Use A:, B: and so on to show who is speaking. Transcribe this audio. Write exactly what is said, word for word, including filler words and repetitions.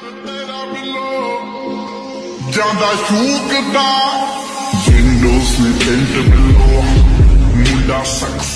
A: ਜਾਂਦਾ ਸ਼ੂਕਦਾ ਵਿੰਡੋਜ਼ ਨੇ ਟਿੰਟ ਬਿਲੋ ਮੁੰਡਾ ਸਕਸ